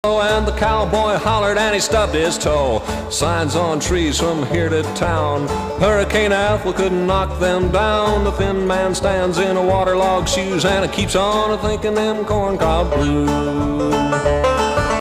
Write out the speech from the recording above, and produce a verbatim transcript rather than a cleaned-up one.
And the cowboy hollered and he stubbed his toe. Signs on trees from here to town. Hurricane Ethel couldn't knock them down. The thin man stands in a waterlogged shoes and it keeps on a thinking them corncob blues.